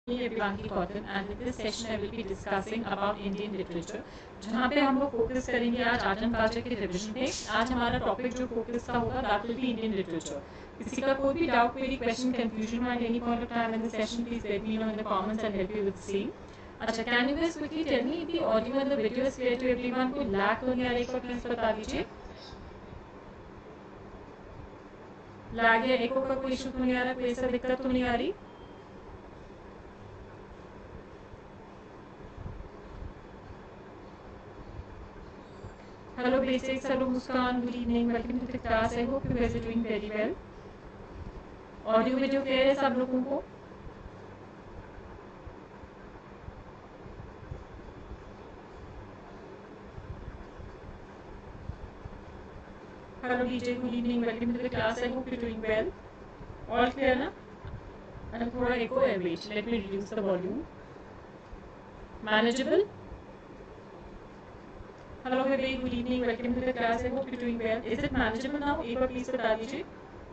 Pivanki Cotton, and in this session I will be discussing about Indian literature, जहाँ पे हम लोग focus करेंगे आज आर्ट एंड कल्चर के रिविजन पे। आज हमारा टॉपिक जो फोकस का होगा that will be Indian literature. किसी का कोई भी doubt, query, question, confusion at any point of time in the session, please let me know in the comments and help you with the same. अच्छा, can you guys quickly tell me the audio and the video is clear to everyone? कोई lag तो नहीं आ रही? एक बार please बता दीजिए। Lag या एको का कोई इशू तो नहीं आ रहा? कोई ऐसा दिक्कत तो नहीं आ रही? Hello basics, hello Muskan, good evening, welcome to the class. I hope you guys are doing very well. Audio video clear है सब लोगों को? Hello DJ, good evening, welcome to the class. I hope you doing well. All clear ना? And थोड़ा echo है, wait, let me reduce the volume. Manageable? Hello baby, good evening, welcome to the class. I hope you doing well. Is it manageable now? एक बार please बता दीजिए.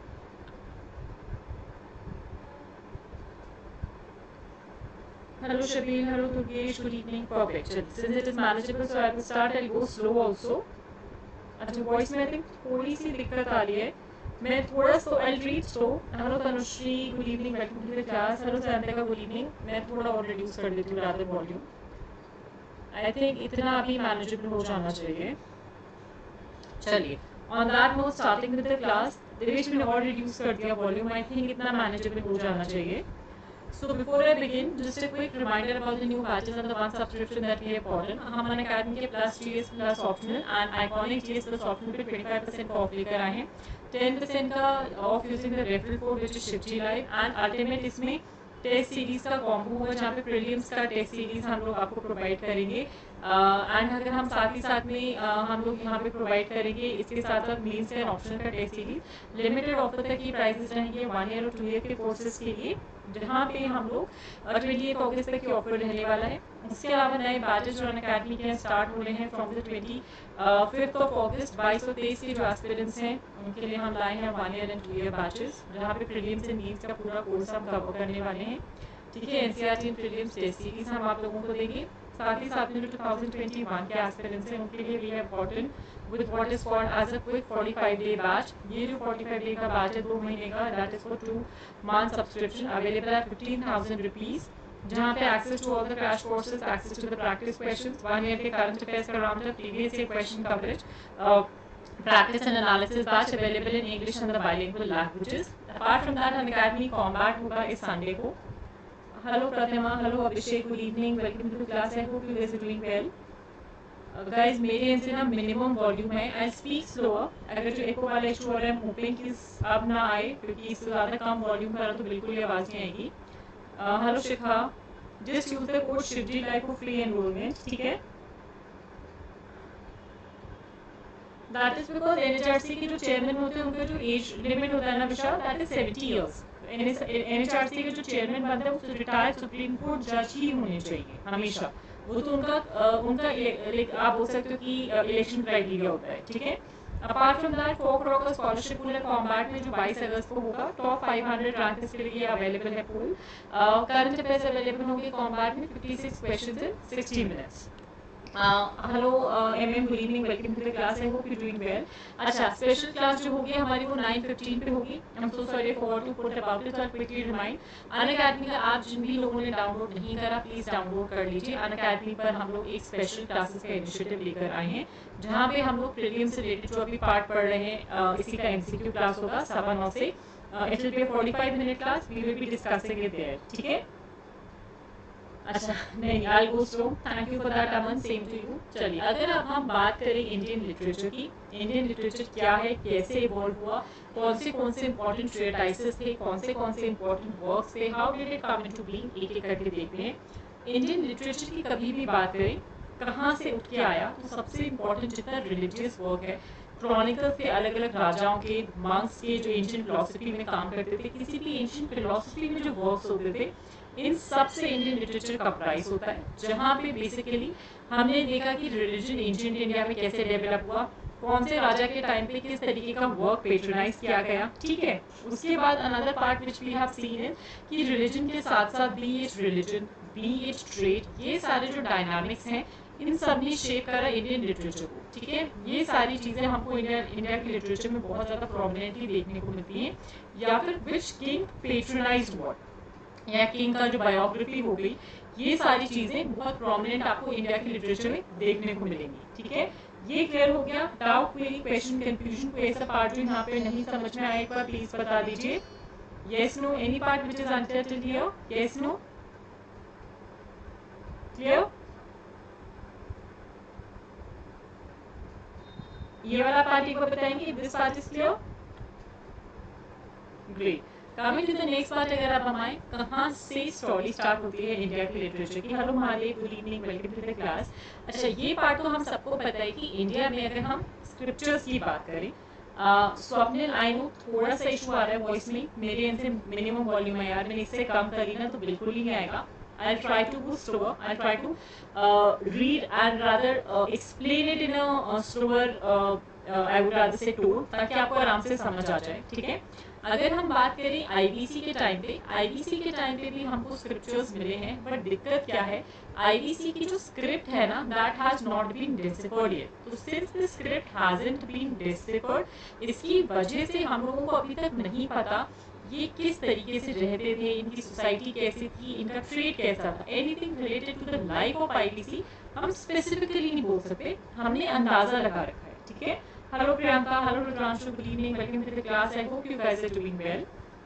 Hello Shabil, hello Durgesh, good evening. Perfect. Since it is manageable, so I will start. I'll go slow also. अच्छा, वॉइस में I think थोड़ी सी दिक्कत आ रही है. मैं थोड़ा slow, I read slow. Hello Tanushree, good evening, welcome to the class. Hello Sayantika, good evening. मैं थोड़ा और रिड्यूस कर देती हूँ रादर वॉल्यूम. आई थिंक इतना अभी मैनेजेबल हो जाना चाहिए. चलिए, on that note, starting with the class. Devesh मैंने और रिड्यूस कर दिया वॉल्यूम. आई थिंक इतना मैनेजेबल हो जाना चाहिए. So before I begin, just a quick reminder about the new batches and the one subscription that we have bought in. हम Unacademy के plus GS plus optional and iconic GS plus optional पे 25% off लेकर आए हैं. 10% का off using the referral code which is Shivji live. And ultimate इसमें test series का combo होगा जहाँ पे प्रीलिम्स का टेस्ट सीरीज हम लोग आपको प्रोवाइड करेंगे. एंड अगर हम साथ ही साथ में हम लोग यहाँ पे प्रोवाइड करेंगे इसके साथ साथ मेंस एंड ऑप्शनल का टेस्ट सीरीज. लिमिटेड ऑफर तक की प्राइसेस रहेंगे 1 ईयर और 2 ईयर के कोर्सेज के लिए, जहाँ पे हम लोग 28 अगस्त तक की ऑफर रहने वाला है. इसके अलावा नए बैचेस जो अनअकैडमी के स्टार्ट हो रहे हैं फ्रॉम द 25 अगस्त. 22 और 23 के जो एस्पिरेंट्स हैं उनके लिए हम लाए हैं 1 ईयर एंड 2 ईयर बैचेस, जहाँ पे प्रीलिम्स एंड मेंस का पूरा कोर्स हम कवर करने वाले हैं. ठीक है, एनसीईआरटी प्रीलिम्स टेस्ट सीरीज हम आप लोगों को देंगे. साथ ही साथ में जो 2021 के एस्पिरेंट्स हैं उनके लिए we have gotten with what is called as a quick 45-day batch. ये जो 45 डे का बैच है 2 महीने का, that is for 2 month subscription, available at 15,000 rupees, जहाँ पे access to all the crash courses, access to the practice questions, 1 year के current affairs का round of previous year question coverage, practice and analysis batch available in English and the bilingual languages. Apart from that, Unacademy Combat होगा इस Sunday को. Hello Pratima, hello Abhishek, good evening, welcome to the class. I hope you guys are doing well. Guys मेरे and से ना minimum volume है. I speak slower. अगर जो एको वाला इशू हो रहा है, होपिंग कि अब ना आए, क्योंकि इससे ज़्यादा कम वॉल्यूम करा तो बिल्कुल ही आवाज़ नहीं आएगी. Hello Shikha, just use the code Shivji live for free enrolment. ठीक है, दैट इज बिकॉज एनएचआरसी के जो चेयरमैन होते हैं उनका जो एज लिमिट होता है ना Vishal, that is 70 years. NHRC के जो चेयरमैन बनता है वो रिटायर्ड सुप्रीम कोर्ट जज ही होने चाहिए हमेशा. वो तो उनका आप बोल सकते हो कि इलेक्शन क्राइटेरिया होता है. ठीक है, apart from that folk rock का स्कॉलरशिप पूल कॉम्बैट में जो 22 अगस्त को होगा, टॉप 500 रैंकर्स के लिए अवेलेबल है पूल. करंट अफेयर्स अवेलेबल होंगे कॉम्बैट में 56 questions in 60 minutes. Hello M good evening, welcome to the class. I hope you doing well. अच्छा, स्पेशल क्लास जो होगी हमारी वो 9:15 पे होगी. I am so sorry for to put about it. I quickly remind, Unacademy का app जिन भी लोगों ने डाउनलोड नहीं करा प्लीज डाउनलोड कर लीजिए. अनअकैडमी पर हम लोग एक स्पेशल क्लासेस का इनिशिएटिव लेकर आए हैं, जहाँ पे हम लोग प्रीलिम्स से रिलेटेड जो अभी पार्ट पढ़ रहे हैं इसी का एमसीक्यू क्लास होगा 9:15 से. It will be a 45 minute class. We will be discussing it there. ठीक है, अच्छा नहीं, I go slow. Thank you for that Aman, same to you. चलिए, अगर अब हम बात करें इंडियन लिटरेचर की, इंडियन लिटरेचर क्या है, कैसे इवॉल्व हुआ, कौन से इंपॉर्टेंट ट्रेटाइसेस थे, कौन से इंपॉर्टेंट वर्क्स थे, how did it come into being, एक एक करके देखते हैं. इंडियन लिटरेचर की कभी भी बात करें कहाँ से उठ के आया, तो सबसे इंपॉर्टेंट जितना रिलीजियस वर्क है, क्रॉनिकल्स थे अलग अलग राजाओं के, मंक्स के जो एंशिएंट फिलोसफी में काम करते थे, किसी भी एंशिएंट फिलोसफी में जो वर्क्स होते थे, इन सबसे इंडियन लिटरेचर का प्राइस होता है. जहाँ पे बेसिकली हमने देखा कि रिलीजन एंशिएंट इंडिया में कैसे डेवलप हुआ, कौन से राजा के टाइम पे किस तरीके का वर्क पेट्रोनाइज किया गया, ठीक है। उसके बाद another part which we have seen is कि रिलीजन के साथ साथ be it religion, be it trade, ये सारे जो डायनामिक्स हैं इन सब ने शेप करा इंडियन लिटरेचर को, ठीक है। ये सारी चीज़ें हमको इंडिया की लिटरेचर में बहुत ज़्यादा प्रोमिनेंटली देखने को मिलती हैं। या फिर विच किंग पेट्रोनाइज्ड व्हाट, या किंग का जो बायोग्राफी हो गई, ये सारी चीज़ें बहुत प्रोमिनेंट आपको इंडिया की लिटरेचर में देखने को मिलेंगी, ठीक है। ये क्लियर हो गया। डाउट, क्वेरी, क्वेश्चन, कंफ्यूजन, कोई ऐसा पार्ट जो यहाँ पे नहीं समझ में आया एक बार प्लीज बता दीजिए। Yes no, any part which is unclear till here, yes no, clear. ये वाला पार्ट एक बार बताएंगे, this part is clear, great. Coming to the next part, अगर आप हम आए, कहाँ से स्टोरी स्टार्ट होती है इंडिया की लिटरेचर की। Hello Mahale, good evening, welcome to the class. अच्छा, ये पार्ट तो हम सबको पता है कि इंडिया में अगर हम स्क्रिप्चर्स की बात करें, स्वप्निल आई नो थोड़ा सा इशू आ रहा है वॉइस में, मेरे एंड से मिनिमम वॉल्यूम है यार, मैंने इससे कम करी ना तो बिल्कुल ही नहीं आएगा। I'll try to go slower. I'll try to read and rather explain it in a slower, I would rather say tone, ताकि आपको आराम से समझ आ जाए, ठीक है। अगर हम बात करें आईबीसी के टाइम पे, आईबीसी के टाइम पे भी हमको स्क्रिप्चर्स मिले हैं, बट दिक्कत क्या है, आईबीसी की जो स्क्रिप्ट है ना, that has not been deciphered yet. तो since the script hasn't been deciphered, इसकी वजह से हम लोगों को अभी तक नहीं पता ये किस तरीके से रहते थे, इनकी सोसाइटी कैसी थी, इनका ट्रेड कैसा था, anything related to the life of IVC हम स्पेसिफिकली नहीं बोल सकते, हमने अंदाजा लगा रखा है, ठीक है। Hello Priyanka, hello Rudranshu, good evening, welcome to the class, I hope you guys are doing well.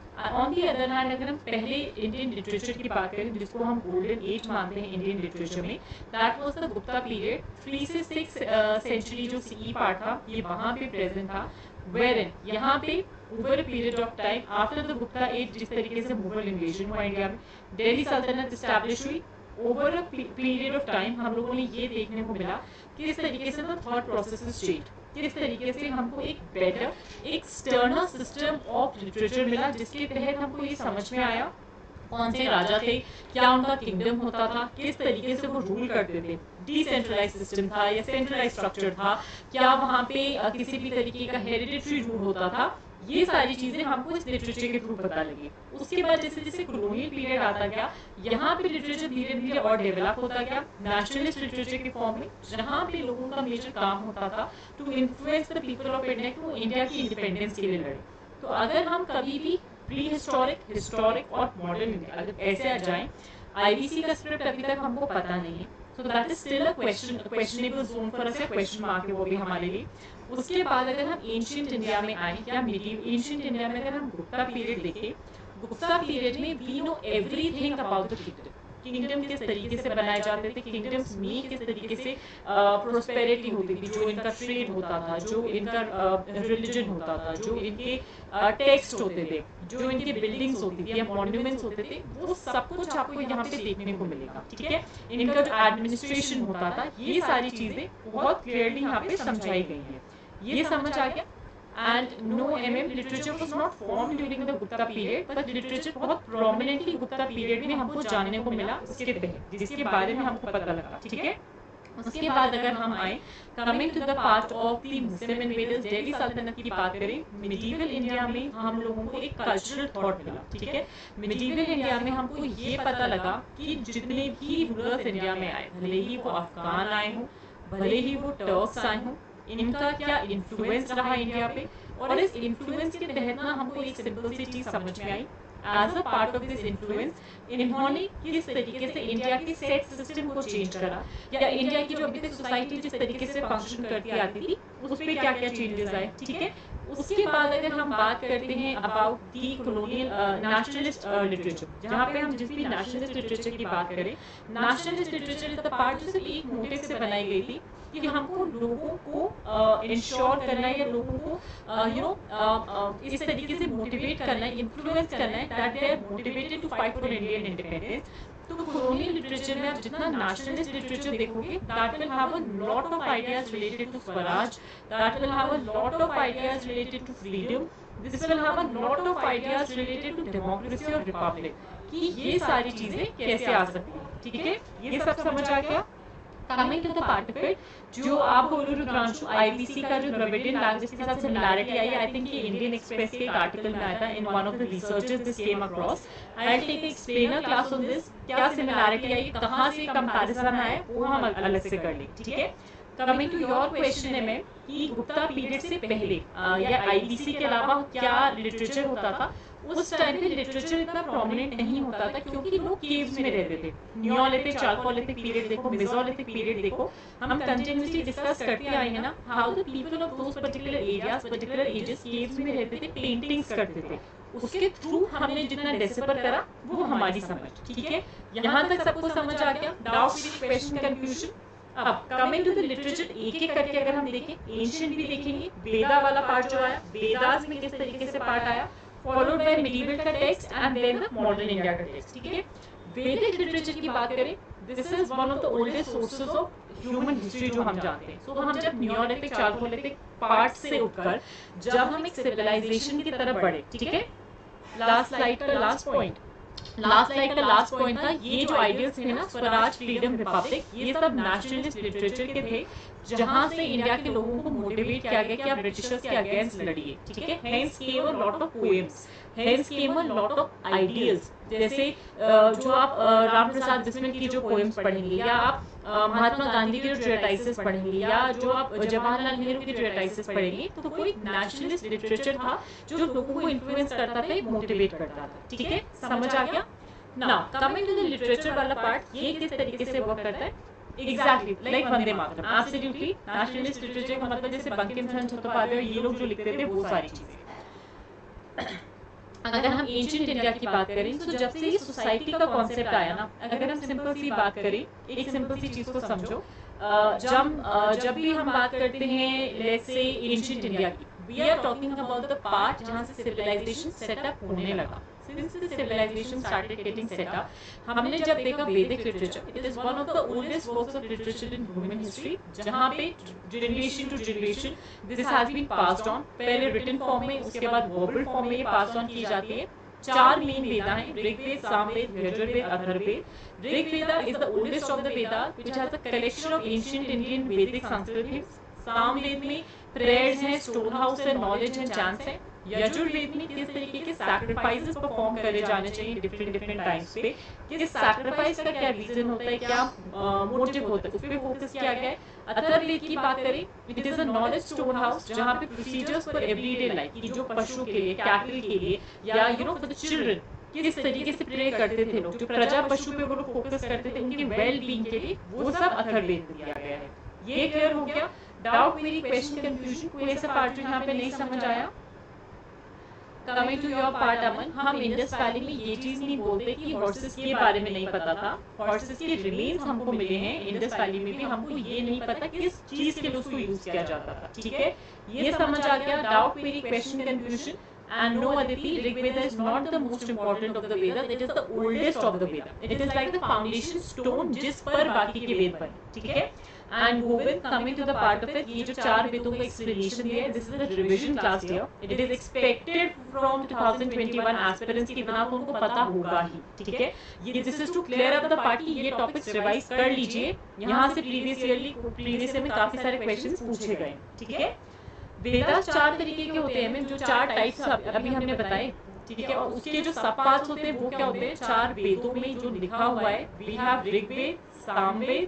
On the other hand, अगर हम पहले इंडियन लिटरेचर की बात करें, जिसको हम गोल्डन एज मानते हैं इंडियन लिटरेचर में, that was the Gupta period. 3 से 6 सेंचुरी जो सीई पार्ट था, ये वहाँ पे प्रेजेंट था, वेयरइन यहाँ पे over a period of time after the Gupta age, जिस तरीके से मुगल इन्वेजन हुआ इंडिया में, दिल्ली सल्तनत स्टैब्लिश हुई, over a period of time हम लोगों ने ये देखने को मिला कि इस तरीके से द थॉट प्रोसेस चेंज, किस तरीके से हमको एक बेटर, एक स्टर्नर सिस्टम ऑफ लिटरेचर मिला, जिसके तहत हमको ये समझ में आया कौन से राजा थे, क्या उनका किंगडम होता था, किस तरीके से वो रूल करते थे, डिसेंट्रलाइज सिस्टम था या सेंट्रलाइज स्ट्रक्चर था, क्या वहाँ पे किसी भी तरीके का हेरिडिटरी रूल होता था, ये सारी चीजें हमको इस लिटरेचर के थ्रू पता लगी। उसके बाद जैसे जैसे कॉलोनियल पीरियड आता गया, यहाँ पे लिटरेचर धीरे धीरे और डेवलप होता गया नेशनलिस्ट लिटरेचर के फॉर्म में, जहाँ पे लोगों का मेजर काम होता था to influence the people of India, to India की इंडिपेंडेंस के लिए लड़े। तो अगर हम कभी भी प्री हिस्टोरिक, हिस्टोरिक और मॉडर्न इंडिया अगर ऐसे आ जाएं, आईबीसी का स्क्रिप्ट अभी तक हमको पता नहीं है, so that is still a questionable zone for us, question mark है वो भी हमारे लिए। उसके बाद अगर हम एंशिएंट इंडिया में आए या एंशिएंट इंडिया में अगर हम गुप्ता पीरियड देखें, गुप्ता पीरियड में we know everything about the kingdom, kingdom किस तरीके से बनाए जाते थे, किंगडम्स में किस तरीके से प्रोस्पेरिटी होती थी, जो इनका ट्रेड होता था, जो इनका रिलीजन होता था, जो इनके टेक्स्ट होते थे, जो इनकी बिल्डिंग्स होती थी या मॉन्यूमेंट्स होते थे, वो सब कुछ आपको यहाँ पे देखने को मिलेगा, ठीक है। इनका जो एडमिनिस्ट्रेशन होता था, ये सारी चीजें बहुत क्लियरली यहाँ पे समझाई गई हैं। ये समझ आ गया। And no literature was not formed during the Gupta period, but literature बहुत prominently Gupta period में हमको जानने को मिला, उसके तहत जिसके बारे में हमको पता लगा, ठीक है। उसके बाद अगर हम आए coming to the part of the Muslim invaders, Delhi सल्तनत की बात करें, मिडीवल इंडिया में हम लोगों को एक कल्चरल थॉट मिला, ठीक है। मिडीवल इंडिया में हमको ये पता लगा कि जितने भी रूलर्स इंडिया में आए, भले ही वो अफगान आए हों, भले ही वो टर्क्स आए हों, इनका क्या इन्फ्लुएंस रहा इंडिया पे, और इस इन्फ्लुएंस के तहत ना हमको एक सिंपल सी चीज समझ में आई, as a part of this influence इन्होंने किस तरीके से इंडिया के सेट सिस्टम को चेंज करा, या इंडिया की जो अभी तक सोसाइटी जिस तरीके से फंक्शन करती आती थी उस पर क्या क्या चेंजेस आए, ठीक है। उसके बाद अगर हम बात करते हैं about the colonial nationalist literature, जहाँ पे हम जिस भी नेशनलिस्ट लिटरेचर की बात करें, nationalist literature is the part जो सिर्फ एक मोटिव से बनाई गई थी कि हमको लोगों को इंश्योर करना है या लोगों को इस तरीके से मोटिवेट करना है, इन्फ्लुएंस करना है that they are motivated to fight for Indian independence. तो कॉलोनियल लिटरेचर में आप जितना नेशनलिस्ट लिटरेचर देखोगे, that will have a lot of ideas related to Swaraj, that will have a lot of ideas related to freedom, this will have a lot of ideas related to democracy और republic, कि ये सारी चीजें कैसे आ सकती हैं, ठीक है। ये सब समझ आ गया। Coming to the part of it, जो आप बोलो रुद्रांशु, आईबीसी का जो द्रविडियन लैंग्वेज के साथ सिमिलैरिटी आई, आई थिंक ये इंडियन एक्सप्रेस के एक आर्टिकल में आया था, in one of the researches this came across. I will take explainer class on this, क्या सिमिलैरिटी आई, कहाँ से कंपैरिजन आया, वो हम अलग से कर लेंगे, ठीक है। कमिंग टू योर क्वेश्चन है मैम कि गुप्ता पीरियड से पहले या आईबीसी के अलावा क्या लिटरेचर होता था। उस टाइम पे लिटरेचर इतना प्रोमिनेंट नहीं होता था क्योंकि लोग केव्स में रहते थे। नियोलिथिक, चालकोलिथिक पीरियड देखो, मेसोलिथिक पीरियड देखो, हम कंटिन्यूसली डिस्कस करते आए हैं ना, how the people of those particular areas, particular ages caves में रहते थे, पेंटिंग्स करते थे। उसके थ्रू हमने जितना डेसिपर करा वो हमारी समझ, ठीक है। यहाँ तक सबको समझ आ गया? Doubt, question, confusion? अब कमिंग टू द लिटरेचर, एक एक करके अगर हम देखें, एंशिएंट भी देखेंगे, वेदा वाला पार्ट जो आया, वेदास में किस तरीके से पार्ट आया, फॉलोड बाय मिडिवल का text and then the modern India का टेक्स्ट, ठीक है। वैदिक लिटरेचर की बात करें, this is one of the oldest sources of human history जो हम जानते हैं। सो हम जब नियोलिथिक, चालकोलिथिक पार्ट से उठकर जब हम एक सिविलाइजेशन की तरफ बढ़े, ठीक है। लास्ट स्लाइड का लास्ट पॉइंट था, ये जो आइडियल्स थे ना, स्वराज, फ्रीडम, रिपब्लिक, ये सब नेशनलिस्ट लिटरेचर के थे, जहां से इंडिया के लोगों को मोटिवेट किया गया कि आप ब्रिटिशर्स के अगेंस्ट लड़िए, ठीक है। Hence came a lot of poems, hence came a lot of ideals, जैसे जो आप राम प्रसाद बिस्मिल की जो पोएम्स पढ़ेंगे, या आप महात्मा गांधी के जो ट्रेटाइसेस पढ़ेंगे, या जो आप जवाहरलाल नेहरू के ट्रेटाइसेस पढ़ेंगे, तो कोई नेशनलिस्ट लिटरेचर था जो लोगों को इन्फ्लुएंस करता था, मोटिवेट करता था, ठीक है। समझ आ गया? Now coming to the literature वाला पार्ट, ये किस तरीके से वर्क करता है? Exactly like Vande Mataram, absolutely nationalist literature का मतलब जैसे बंकिम चंद्र चट्टोपाध्याय ये लोग जो लिखते थे वो सारी चीजें। अगर हम एंशिएंट इंडिया की बात करें, तो जब से ये सोसाइटी का कॉन्सेप्ट आया ना, अगर हम सिंपल सी बात करें, एक सिंपल सी चीज को समझो, जब भी हम बात करते हैं लेट्स से एंशिएंट इंडिया की, we are talking about the part जहां से सिविलाइजेशन सेटअप होने लगा। Since the civilization started getting set up, हमने जब देखा Vedic literature, it is one of the oldest works of literature in human history, जहाँ पे generation to generation this has been passed on, पहले written form में, उसके बाद verbal form में ये passed on की जाती है। चार मेन वेदा हैं, Rigveda, Samaveda, Yajurveda, Atharvaveda. Rigveda is the oldest of the Vedas, which has a collection of ancient Indian Vedic Sanskrit hymns। Samaveda में प्रेयर्स हैं, स्टोर हाउस है, नॉलेज है, चांस है। यजुर्वेद में किस तरीके के सैक्रिफाइसेस परफॉर्म करे जाने चाहिए डिफरेंट टाइम्स पे, किस सैक्रिफाइस का क्या रीजन होता है, क्या मोटिव होता है, उस पे फोकस किया गया है। अथर्ववेद की बात करें, it is a knowledge store house जहाँ पे प्रोसीजर्स फॉर एवरीडे लाइफ की, जो पशु के लिए, कैटल के लिए, या फॉर द चिल्ड्रन, किस तरीके से प्रे करते थे लोग, जो प्रजा पशु पे वो लोग फोकस करते थे उनके वेल बीइंग के लिए, वो सब अथर्ववेद में दिया गया है। ये क्लियर हो गया? डाउट, मेरी क्वेश्चन, कंफ्यूजन, कोई ऐसा पार्ट जो यहाँ पे नहीं समझ आया? Coming to your part Aman, हम इंडस वैली में ये चीज नहीं बोलते कि हॉर्सेस के बारे में नहीं पता था, हॉर्सेस के रिमेन्स हमको मिले हैं इंडस वैली में भी, हमको ये नहीं पता किस चीज के लिए उसको यूज किया जाता था, ठीक है। ये समझ आ गया? डाउट, मेरी question, confusion? And no Aditi, Rigveda is not the most important of the Vedas, it is the oldest of the Vedas. It is like the foundation stone जिस पर बाकी के वेद बने, ठीक है। And Govind, coming to the part of it, ये जो चार वेदों का explanation दिया है, this is a revision class here. It is expected from 2021 aspirants की बना तो उनको पता होगा ही, ठीक है। ये this is to clear up the part कि ये topics revise कर लीजिए, यहाँ से previous year में काफी सारे questions पूछे गए, ठीक है। वेदास चार तरीके के होते हैं, जो चार टाइप्स अभी हमने बताए, ठीक है। और उसके जो सब पार्ट्स होते हैं वो क्या होते हैं? चार वेदों में जो लिखा हुआ है, वी हैव ऋग्वेद, सामवेद,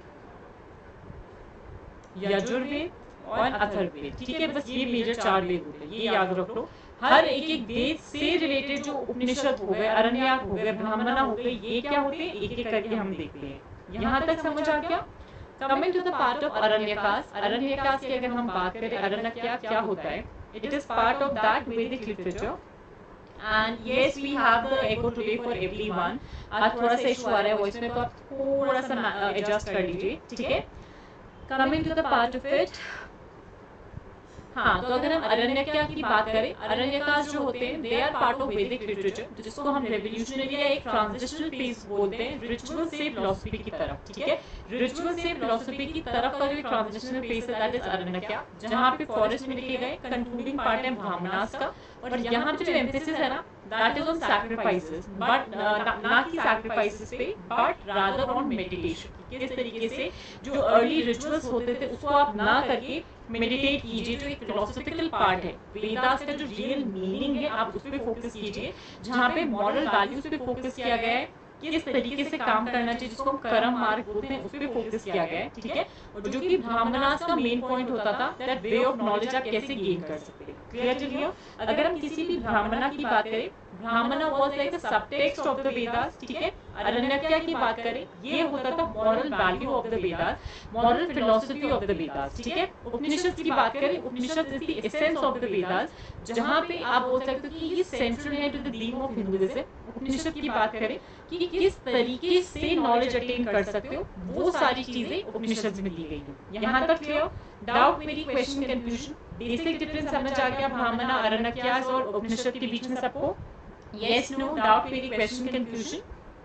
यजुर्वेद और अथर्ववेद, ठीक है। बस ये मेजर चार वेद होते हैं, ये याद रख लो। हर एक वेद से रिलेटेड जो उपनिषद हो गए, अरण्यक हो गए, ब्राह्मणा हो गए, ये क्या होते हैं एक एक करके हम देखते हैं। यहाँ तक समझ आ गया? Coming to the part of Aranyakas, Aranyakas की अगर हम बात करें, अरण्यक क्या होता है? It is part of that Vedic literature, and yes we have the echo today for everyone. आज थोड़ा सा इशू आ रहा है वॉइस में, तो आप थोड़ा सा एडजस्ट कर लीजिए, ठीक है। Coming to the part of it, हाँ, तो अगर हम अरण्यक की बात करें, अरण्यकास जो होते हैं they are part of Vedic literature, जिसको हम रेवोल्यूशनरी या एक ट्रांजिशनल फेज बोलते हैं रिचुअल से फिलॉसफी की तरफ, ठीक है। रिचुअल से फिलॉसफी की तरफ का जो ट्रांजिशनल फेज है दैट इज अरण्यक, जहाँ पे फॉरेस्ट में लिखे गए कंक्लूडिंग पार्ट है ब्राह्मणास का, और यहाँ पे जो एम्फेसिस है ना that is on sacrifices, but ना कि sacrifices पे, but rather on meditation. किस तरीके से जो early rituals होते थे उसको आप ना करके मेडिटेट कीजिए, जो एक फिलोसफिकल पार्ट है वेदास का, जो रियल मीनिंग है आप उस पर फोकस कीजिए, जहाँ पे मॉरल वैल्यूज पे फोकस किया गया है, किस तरीके से काम करना चाहिए, जिसको हम कर्म मार्ग बोलते हैं, उस पर फोकस किया गया है, ठीक है। और जो कि ब्राह्मणास का मेन पॉइंट होता था, दैट वे ऑफ नॉलेज आप कैसे गेन कर सकते हैं। क्लियर चलिए, अगर हम किसी भी ब्राह्मणा की बात करें, Brahmana was like the subtext of the Vedas, ठीक है। अरण्यका की बात करें, ये होता था moral value of the Vedas, moral philosophy of the Vedas, ठीक है। उपनिषद की बात करें, Upanishad is the essence of the Vedas, जहां पे आप बोल सकते हो कि ये सेंट्रल है to the dream of Hinduism. Upanishad की बात करें कि किस तरीके से नॉलेज अटेन कर सकते हो, वो सारी चीजें उपनिषद में दी गई हैं। यहाँ तक क्लियर? डाउट, मेरी क्वेश्चन, कंफ्यूजन, बेसिक डिफरेंस समझ आ गया ब्राह्मणा, अरण्यकास और उपनिषद के बीच में सबको? यस, नो, डाउट, मेरी question, confusion?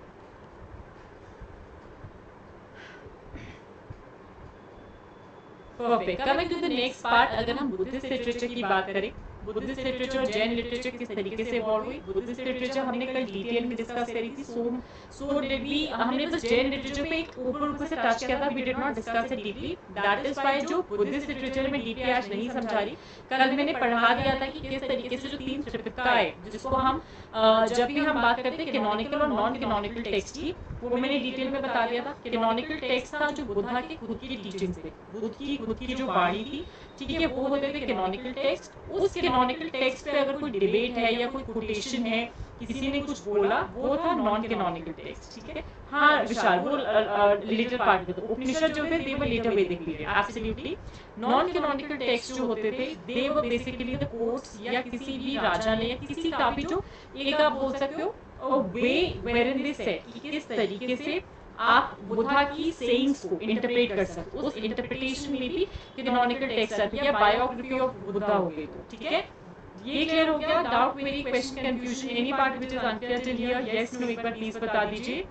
Perfect. Coming to the next part, अगर हम बुद्धिस्ट लिटरेचर की बात करें, बुद्धिस्ट लिटरेचर, जैन लिटरेचर किस तरीके से इवॉल्व हुई, बुद्धिस्ट लिटरेचर हमने कल डिटेल में डिस्कस करी थी। सो डिड वी, हमने बस जैन लिटरेचर पे एक ऊपर से टच किया था, we did not discuss it deeply. That is why जो बुद्धिस्ट लिटरेचर में डीपली आज नहीं समझा रही, कल मैंने पढ़ा दिया था कि किस तरीके से जो 3 त्रिपिटका है, जिसको हम जब भी हम बात करते हैं कैनोनिकल और नॉन कैनोनिकल टेक्स्ट की, वो मैंने डिटेल में बता दिया था। कैनोनिकल टेक्स्ट था जो बुद्धा की खुद की टीचिंग्स थे, बुद्ध की खुद की जो वाणी थी, ठीक है, वो होते थे कैनोनिकल टेक्स्ट। उस कैनोनिकल टेक्स्ट पे अगर कोई डिबेट है या कोई कोटेशन है, किसी ने कुछ बोला, वो था नॉन कैनोनिकल टेक्स्ट, ठीक है। हाँ विशाल, वो लिटिल पार्ट में, तो उपनिषद जो थे they were later Vedic period, absolutely. Non canonical text जो होते थे they were basically the quotes, या किसी भी राजा ने या किसी का भी जो एक आप बोल सकते हो वे वेयरइन दे सेड कि किस तरीके से आप बुद्धा की सेइंग्स को इंटरप्रेट कर सकते हो, उस इंटरप्रिटेशन में भी कैनोनिकल टेक्स्ट आती है, या बायोग्राफी ऑफ बुद्धा हो गई, तो ठीक है। ये क्लियर हो गया? डाउट, मेरी question, confusion, any part which is unclear till here? Yes, no, एक बार प्लीज बता दीजिए।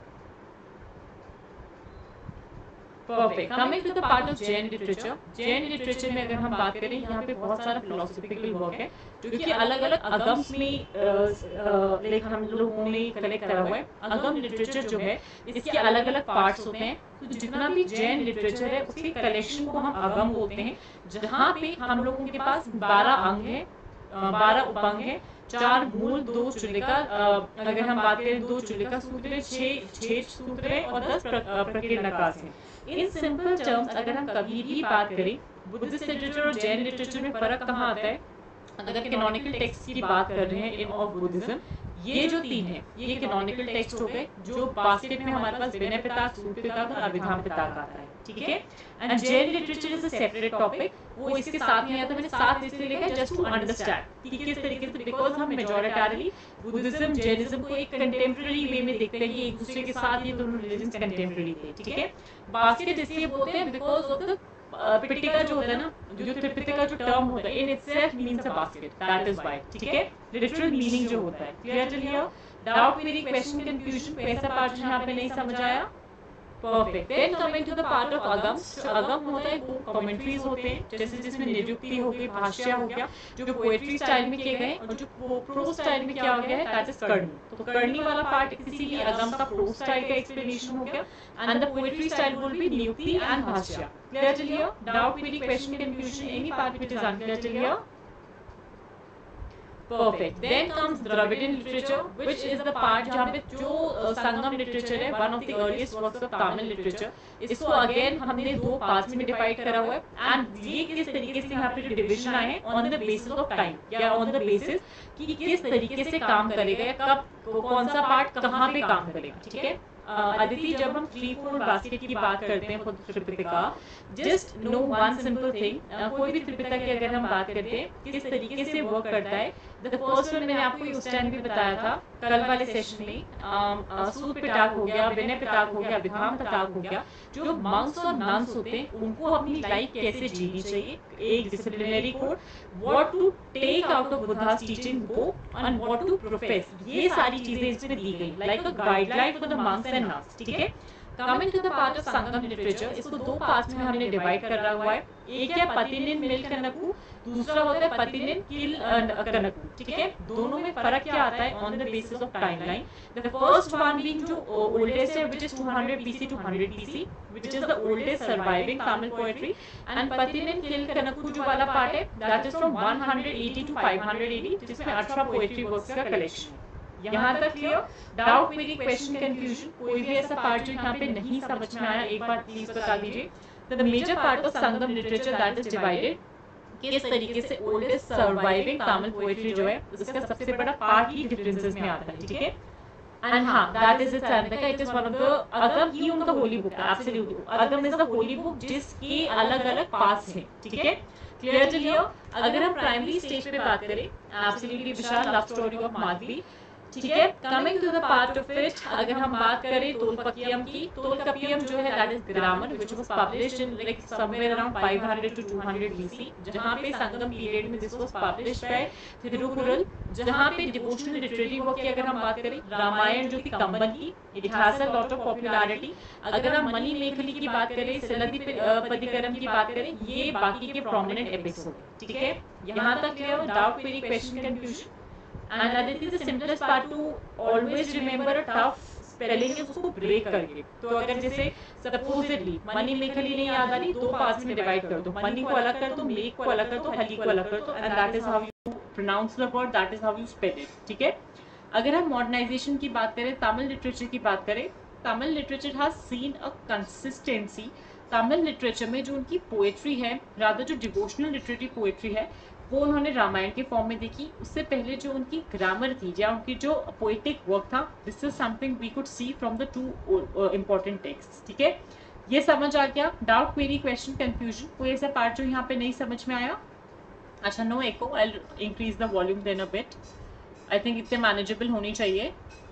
Perfect. Coming to the part of Jain literature, Jain literature में अगर हम बात करें, यहाँ पे बहुत सारा फिलोसॉफिकल वर्क है जो कि अलग अलग अगम्स में लाइक हम लोगों ने कलेक्ट करा हुआ है। अगम लिटरेचर जो है इसके अलग अलग पार्ट्स होते हैं, तो जितना भी जैन लिटरेचर है उसके कलेक्शन को हम अगम बोलते हैं, जहाँ पे हम लोगों के पास 12 अंग है, 12 उपअंग है, 4 मूल, 2 चुलिका, अगर हम बात करें 2 चुलिका सूत्र है, 6 सूत्र है और 10 प्रकीर्णकास है। इन सिंपल टर्म्स अगर हम कभी भी बात करें, बुद्धिस्ट लिटरेचर और जैन लिटरेचर में फर्क कहाँ आता है? अगर कैनोनिकल टेक्स्ट की बात कर रहे हैं इन ऑफ बुद्धिज्म, ये जो 3 है ये कैनोनिकल टेक्स्ट हो गए, जो बास्केट में हमारे पास विनय पिटक, सूत पिटक और अभिधाम पिटक आता है, ठीक है। And Jain literature is a separate topic, वो इसके साथ में आता है, मैंने साथ इसलिए लिखा है जस्ट टू अंडरस्टैंड कि किस तरीके से, बिकॉज हम मेजॉरिटरीली बुद्धिज्म जैनिज्म को एक कंटेम्प्रेरी वे में देखते हैं कि एक दूसरे के साथ ये दोनों रिलीजन कंटेम्प्रेरी थे, ठीक है। बास्केट इसलिए बोलते हैं बिकॉज ऑफ द पिटिका जो होता है ना, जो त्रिपिटका जो टर्म होता है in itself means a basket, that is why, ठीक है, लिटरल मीनिंग जो होता है। क्लियर चलिए? डाउट, मेरी क्वेश्चन, कंफ्यूजन, कैसा पार्ट यहाँ पे नहीं समझ आया? Perfect. Then coming to the part of Agams, Agam होता है वो कमेंट्रीज होते हैं, जैसे जिसमें निरुक्ति हो गई, भाष्य हो गया, जो पोएट्री स्टाइल में किए गए, और जो प्रोज स्टाइल में किया गया है दैट इज करनी। तो करनी वाला पार्ट किसी भी अगम का प्रोज स्टाइल का एक्सप्लेनेशन हो गया, and the poetry style will be निरुक्ति एंड भाष्य। क्लियर चलिए? डाउट, मेरी question, confusion, any part which is unclear चलिए? Perfect. Then comes Dravidian literature, which is the part जहाँ पे जो संगम literature है, one of the earliest works of Tamil literature. इसको again हमने 2 parts में divide करा हुआ है, and ये किस तरीके से यहाँ पे division आए हैं on the basis of time, या on the basis कि किस तरीके से काम करेगा, या कब कौन सा part कहाँ पे काम करेगा, ठीक है। अदिति, जब हम 3-4 बास्केट की बात करते हैं for Tripitaka, just know one simple thing, कोई भी त्रिपिटका की अगर हम बात करते हैं किस तरीके से वर्क करता है, द फर्स्ट वन मैंने आपको उस टाइम भी बताया था कल वाले सेशन में, सूत पिटक हो गया, विनय पिटक हो गया, अभिधाम पिटक हो गया, जो मंक्स और नन्स होते हैं उनको अपनी लाइफ कैसे जीनी चाहिए, एक disciplinary code, what to take out of Buddha's teaching book and what to profess, ये सारी चीजें इसमें दी गई, like a guideline for the monks and nuns, ठीक है। Coming to the part of Sangam literature, इसको दो पार्ट्स में हमने डिवाइड करा हुआ है। एक है पतिनिन मिल कनकु, दूसरा होता है पतिनिन किल कनकु, ठीक है। दोनों में फर्क क्या आता है on the basis of timeline. The first one being जो ओल्डेस्ट है which is 200 BC to 100 BC, which is the oldest surviving Tamil poetry, and Pathinen Kil Kanakku जो वाला पार्ट है that is from 180 to 500 AD, जिसमें 18 पोएट्री वर्क्स का कलेक्शन है। यहाँ तक clear? Doubt, query, question, confusion, कोई भी ऐसा पार्ट जो यहाँ पे नहीं समझ में आया एक बार प्लीज बता दीजिए। The major part of Sangam literature that is divided, किस तरीके से ओल्डेस्ट सर्वाइविंग तमिल पोएट्री जो है उसका सबसे बड़ा पार्ट ही डिफरेंसेस में आता है, ठीक है। एंड हाँ, that is it is one of the Agam ही उनका होली बुक है, absolutely Agam is the holy book जिसके अलग अलग पार्ट्स हैं, ठीक है। क्लियर चलिए। अगर हम प्राइमरी स्टेज पे बात करें, एब्सोल्युटली विशाल लव स्टोरी ऑफ माधवी, ठीक है। Coming to the part of it, अगर हम बात करें तोलपकियम की, तोलकपियम जो है that is grammar which was published in like somewhere around 500 to 200 BC, जहां पे संगम पीरियड में this was published by Thirukkural. जहां पे डिवोशनल लिटरेरी वर्क की अगर हम बात करें, रामायण जो कि कंबन की, it has a lot of popularity. अगर हम मणि मेखली की बात करें, सिलधिपदिकरम की बात करें, ये बाकी के प्रोमिनेंट एपिक्स हो गए, ठीक है। यहां तक clear? Doubt, query, question, confusion? And that is the simplest part to always remember a tough spelling है उसको ब्रेक करके। तो अगर जैसे सपोजिटली मनी मेखली नहीं याद आ रही, दो पार्ट्स में डिवाइड कर दो, मनी को अलग कर दो, मेक को अलग कर दो, हली को अलग कर दो, and that is how you pronounce the word, that is how you spell it, ठीक है। अगर हम मॉडर्नाइजेशन की बात करें, तमिल लिटरेचर की बात करें, Tamil literature has seen a consistency. Tamil literature में जो उनकी पोएट्री है, रादर जो डिवोशनल लिटरेरी पोएट्री है, वो उन्होंने रामायण के फॉर्म में देखी। उससे पहले जो उनकी ग्रामर थी या उनकी जो पोएटिक वर्क था, this is something we could see from the two important text, ठीक है। ये समझ आ गया? डाउट, क्वेरी, क्वेश्चन, कंफ्यूजन, कोई ऐसा पार्ट जो यहाँ पे नहीं समझ में आया? अच्छा, no echo, I will increase the volume then a bit, I think इतने मैनेजेबल होनी चाहिए।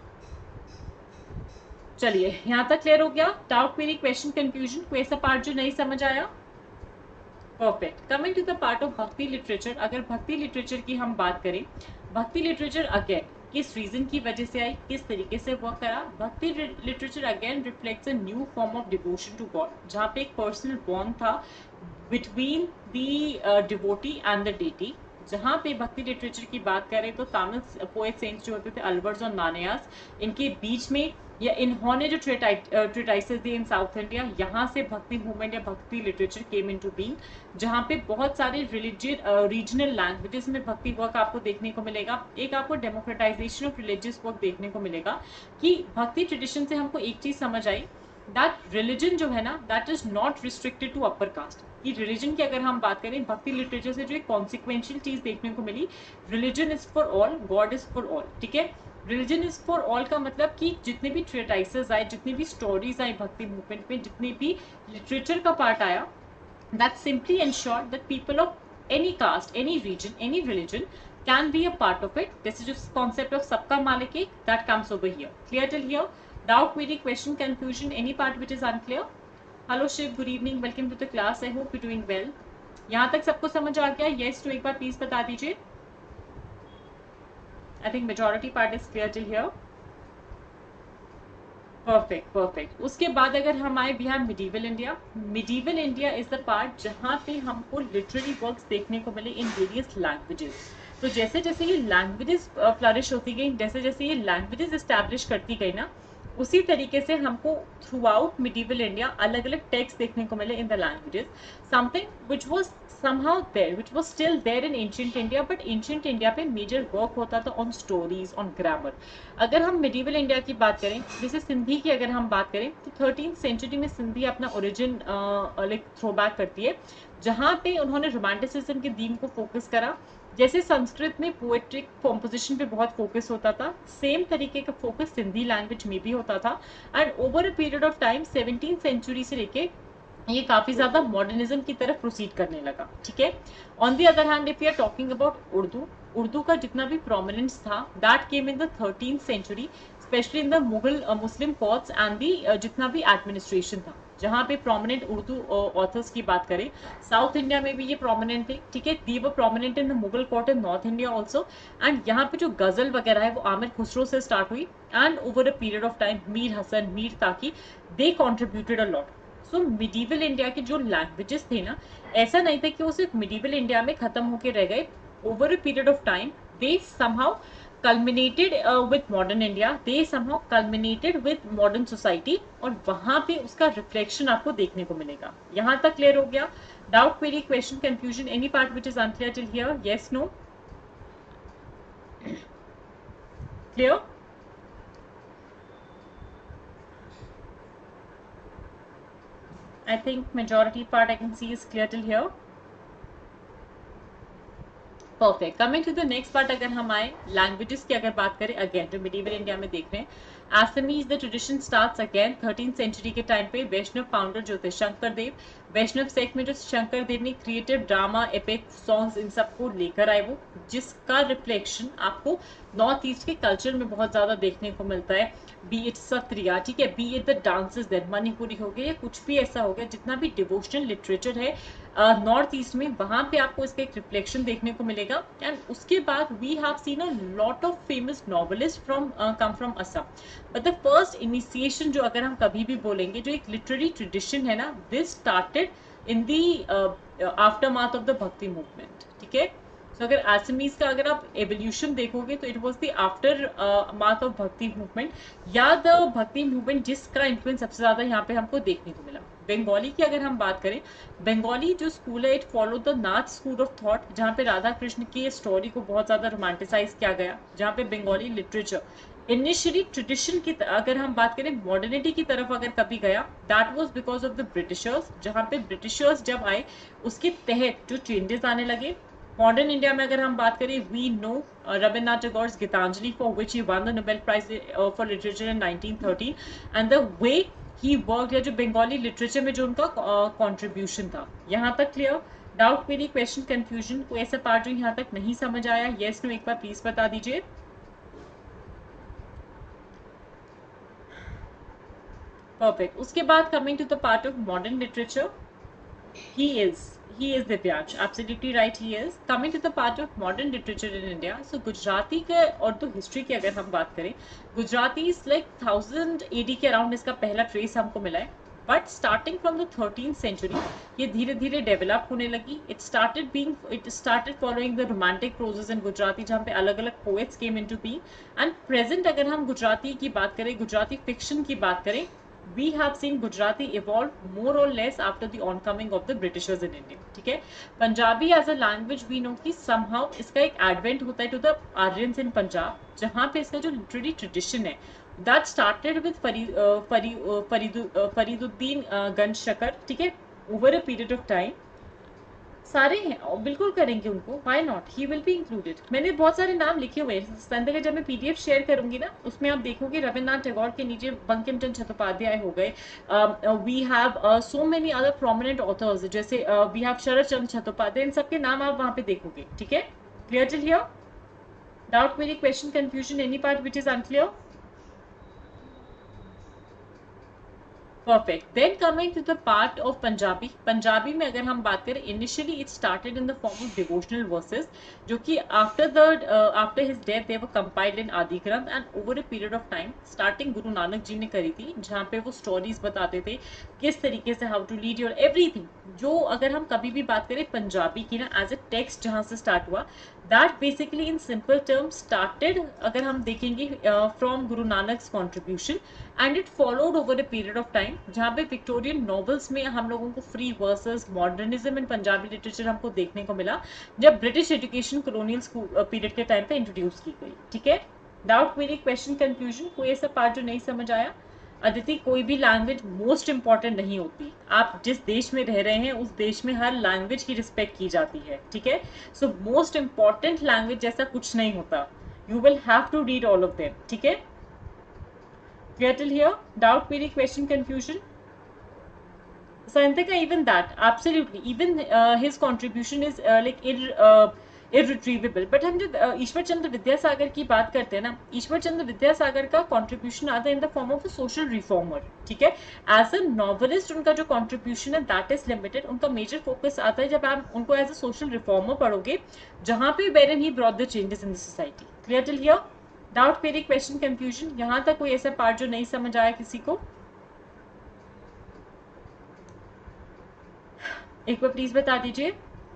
चलिए, यहाँ तक क्लियर हो गया? डाउट, क्वेरी, क्वेश्चन, कंफ्यूजन, कोई ऐसा पार्ट जो नहीं समझ आया? Perfect. Coming to the part of Bhakti literature, अगर भक्ति लिटरेचर की हम बात करें, भक्ति लिटरेचर अगेन किस रीजन की वजह से आई, किस तरीके से वर्क करा? Bhakti literature again reflects a new form of devotion to god, जहाँ पे एक पर्सनल बॉन्ड था between the devotee and the deity. जहाँ पे भक्ति लिटरेचर की बात करें तो तमिल पोएट सेंट्स जो होते थे अल्वर्स और नानयास, इनके बीच में या इन्होंने जो ट्रेटाइसेस दिए इन साउथ इंडिया, यहाँ से भक्ति मूवमेंट या भक्ति लिटरेचर केम इनटू बीइंग, जहाँ पे बहुत सारे रीजनल लैंग्वेजेस में भक्ति वर्क आपको देखने को मिलेगा। एक आपको डेमोक्रेटाइजेशन ऑफ रिलीजियस वर्क देखने को मिलेगा कि भक्ति ट्रेडिशन से हमको एक चीज समझ आई, दैट रिलीजन जो है ना, that is not restricted to upper caste. कि रिलीजन की अगर हम बात करें, भक्ति लिटरेचर से जो एक कॉन्सिक्वेंशियल चीज देखने को मिली, religion is for all, god is for all, ठीक है। रिलीजन इज फॉर ऑल का मतलब कि जितने भी ट्रेटाइसेस आए, जितनी भी स्टोरीज आई भक्ति मूवमेंट में, जितने भी लिटरेचर का पार्ट आया, that simply ensure that people of any caste, any region, any religion can be a part of it. This is just concept of सबका मालिक एक, that comes over here. Clear till here? Doubt, query, question, confusion, any part which is unclear? Hello Shiv, good evening, welcome to the class. I hope you're doing well. यहाँ तक सबको समझ आ गया? Yes तो एक बार प्लीज बता दीजिए। I think majority part is clear till here. Perfect, perfect. उसके बाद अगर हम आए, we have medieval India. Medieval India is the part जहाँ पे हमको literary works देखने को मिले in various languages. तो जैसे जैसे ये लैंग्वेजेस फ्लरिश होती गई, जैसे जैसे ये लैंग्वेजेस एस्टैब्लिश करती गई ना, उसी तरीके से हमको थ्रू आउट मिडीवल इंडिया अलग अलग टेक्स्ट देखने को मिले in the languages, something which was somehow there, which was still there in ancient India, but ancient India पे मेजर वर्क होता था ऑन स्टोरीज, ऑन ग्रामर। अगर हम मिडीवल इंडिया की बात करें, जैसे सिंधी की अगर हम बात करें, तो 13th सेंचुरी में सिंधी अपना ओरिजिन लाइक थ्रो बैक करती है, जहाँ पे उन्होंने रोमांटिसिज्म के थीम को फोकस करा। जैसे संस्कृत में पोएट्रिक कॉम्पोजिशन पे बहुत फोकस होता था, सेम तरीके का फोकस सिंधी लैंग्वेज में भी होता था। And over a period of time 17th century से लेके ये काफी ज्यादा मॉडर्निज्म की तरफ प्रोसीड करने लगा, ठीक है। On the other hand if you are talking about Urdu, Urdu का जितना भी प्रोमिनेंस था that came in the 13th century, especially in the Mughal Muslim courts and the जितना भी एडमिनिस्ट्रेशन था, जहाँ पे प्रोमिनेंट उर्दू ऑथर्स की बात करें, साउथ इंडिया में भी ये प्रोमिनेंट थे, ठीक है, they were prominent in the Mughal court in North India also. And यहाँ पे जो गजल वगैरह है वो आमिर खुसरो से स्टार्ट हुई, and over a period of time Mir Hasan, Mir Taqi, they contributed a lot. So medieval India के जो लैंग्वेजेस थे ना, ऐसा नहीं था कि वो सिर्फ मिडीवल इंडिया में खत्म होके रह गए। Over a period of time they somehow culminated with modern India, they somehow culminated with modern society, और वहां पे उसका रिफ्लेक्शन आपको देखने को मिलेगा। यहां तक क्लियर हो गया? Doubt, query, question, confusion, any part which is unclear till here? Yes, no? Clear? I think majority part I can see is clear till here. Perfect. Coming to the next part, अगर हम आए languages की अगर बात करें, again जो medieval India में देख रहे हैं, Assamese the tradition starts again 13th century के टाइम पे। वैष्णव फाउंडर जो थे शंकर देव, वैष्णव सेक्ट में जो शंकर देव ने क्रिएटिव ड्रामा, एपिक सॉन्ग्स, इन सबको लेकर आए वो, जिसका रिफ्लेक्शन आपको नॉर्थ ईस्ट के कल्चर में बहुत ज्यादा देखने को मिलता है। बी इट सत्रिया, ठीक है, be it the dances then Manipuri हो गया, या कुछ भी ऐसा हो गया, जितना भी डिवोशनल लिटरेचर है नॉर्थ ईस्ट में, वहां पे आपको इसका एक रिफ्लेक्शन देखने को मिलेगा। एंड उसके बाद we have seen a lot of famous novelist from come from Assam. But the first initiation जो अगर हम कभी भी बोलेंगे, जो एक लिटरेरी ट्रेडिशन है ना, this started in the aftermath of the Bhakti movement, ठीक है। तो अगर असमीज का अगर आप एवोल्यूशन देखोगे तो it was the aftermath of Bhakti movement, या द भक्ति मूवमेंट जिसका इन्फ्लुएंस सबसे ज्यादा यहाँ पे हमको देखने को मिला। बंगाली की अगर हम बात करें, बंगाली जो स्कूल है, it follow the Nath school of thought, जहाँ पे राधा कृष्ण की स्टोरी को बहुत ज्यादा रोमांटिसाइज किया गया, जहाँ पे बंगाली लिटरेचर इनिशियली ट्रेडिशन की अगर हम बात करें मॉडर्निटी की तरफ अगर कभी गया, that was because of the Britishers. जहाँ पे ब्रिटिशर्स जब आए, उसके तहत जो चेंजेस आने लगे। मॉडर्न इंडिया में अगर हम बात करें, we know Rabindranath Tagore Gitanjali, for which he won the Nobel prize for literature in 1913, and the way he work, या जो बंगाली लिटरेचर में जो उनका कॉन्ट्रीब्यूशन था। यहाँ तक clear? Doubt, query, question, confusion, कोई ऐसा पार्ट जो यहाँ तक नहीं समझ आया? यस, नो, एक बार प्लीज बता दीजिए। परफेक्ट। उसके बाद coming to the part of modern literature, he is Divyansh, absolutely right, he is coming to the part of modern literature in India. So Gujarati के और तो हिस्ट्री की अगर हम बात करें, गुजराती इज लाइक 1000 AD के अराउंड इसका पहला ट्रेस हमको मिला है। But starting from the 13th century ये धीरे धीरे डेवलप होने लगी। It started following the romantic prose in Gujarati, जहाँ पे अलग अलग poets came into being. And present अगर हम गुजराती की बात करें, गुजराती फिक्शन की बात करें, we have seen Gujarati evolve more or less after the oncoming of the Britishers in India, ठीक है। Punjabi as a language we know कि somehow इसका एक advent होता है to the Aryans in Punjab, जहाँ पे इसका जो literary tradition है that started with फरीदुद्दीन गंज शकर, ठीक है, over a period of time। सारे हैं और बिल्कुल करेंगे उनको, why not, he will be included. मैंने बहुत सारे नाम लिखे हुए हैं, संध्या का जब मैं PDF शेयर करूंगी ना, उसमें आप देखोगे रविन्द्रनाथ टैगोर के नीचे बंकिम चंद्र चट्टोपाध्याय हो गए, we have so many other prominent authors, जैसे वी हैव शरद चंद्र चट्टोपाध्याय, इन सबके नाम आप वहां पे देखोगे, ठीक है। Clear till here? Doubt, query, question, confusion, any part which is unclear? Perfect. Then coming to the part of Punjabi, Punjabi में अगर हम बात करें, initially it started in the form of devotional verses, जो कि after his death they were compiled इन आदि Granth, and over a period of time starting Guru Nanak जी ने करी थी, जहाँ पे वो स्टोरीज बताते थे किस तरीके से how to lead your everything. जो अगर हम कभी भी बात करें पंजाबी की ना, एज ए टेक्स्ट जहाँ से स्टार्ट हुआ, that basically in simple terms started, अगर हम देखेंगे, from Guru Nanak's contribution, and it followed over a period of time, जहाँ पे विक्टोरियन नॉवेल्स में हम लोगों को free verses modernism in Punjabi literature हमको देखने को मिला, जब ब्रिटिश एजुकेशन कॉलोनियल पीरियड के टाइम पे इंट्रोड्यूस की गई, ठीक है। डाउट, क्वेरी, क्वेश्चन, कंफ्यूजन, कोई ऐसा पार्ट जो नहीं समझ आया? अदिति, कोई भी लैंग्वेज मोस्ट इंपॉर्टेंट नहीं होती, आप जिस देश में रह रहे हैं उस देश में हर लैंग्वेज की रिस्पेक्ट की जाती है, ठीक है। सो मोस्ट इंपॉर्टेंट लैंग्वेज जैसा कुछ नहीं होता, you will have to read all of them, ठीक है। Clear till here? Doubt, query, question, confusion? Santika, even that, absolutely. Even his contribution is irretrievable. But हम जो ईश्वर चंद्र विद्यासागर की बात करते हैं ना, ईश्वर चंद्र विद्यासागर का कॉन्ट्रीब्यूशन आता है in the form of a social reformer, ठीक है। एज अ नॉवलिस्ट उनका जो कॉन्ट्रीब्यूशन है दैट इज लिमिटेड। उनका मेजर फोकस आता है जब आप उनको एज अ सोशल रिफॉर्मर पढ़ोगे, जहां पे wherein he brought the changes in the society. Clear till here? Doubt, query, question, confusion, यहाँ तक कोई ऐसा पार्ट जो नहीं समझ आया किसी को? एक बार प्लीज बता दीजिए।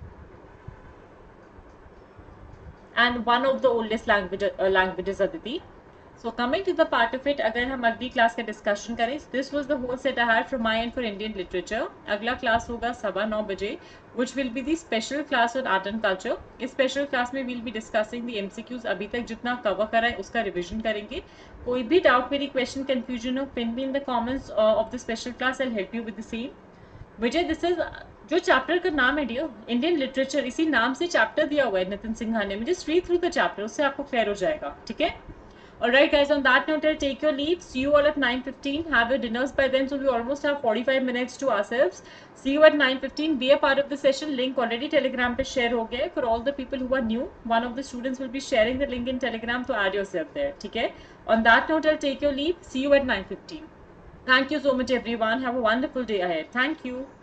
And one of the oldest languages Aditi. So coming to the part of it, अगर हम अगली क्लास का डिस्कशन करें, this was the whole set I had from my end for Indian literature. अगला क्लास होगा 9:15 बजे, which will be the special class on art and culture. इस special class में we'll be discussing the MCQs. अभी तक जितना cover करा है उसका रिविजन करेंगे। कोई भी डाउट, मेरी क्वेश्चन, कंफ्यूजन हो, pin me in the comments of the special class. I'll help you with the same. Vijay, this is जो चैप्टर का नाम है डियर, इंडियन लिटरेचर, इसी नाम से चैप्टर दिया हुआ है नितिन सिंघा ने। मुझे रीड थ्रू द चैप्टर, उससे आपको क्लियर हो जाएगा, ठीक है। Alright guys, on that note, I'll take your leave. See you all at 9:15. Have your dinners by then, so we almost have 45 minutes to ourselves. See you at 9:15. Be a part of the session. Link already Telegram पे share हो गया है for all the people who are new. One of the students will be sharing the link in Telegram to add yourself there, ठीक है। On that note, I'll take your leave. See you at 9:15. Thank you so much everyone. Have a wonderful day ahead. Thank you.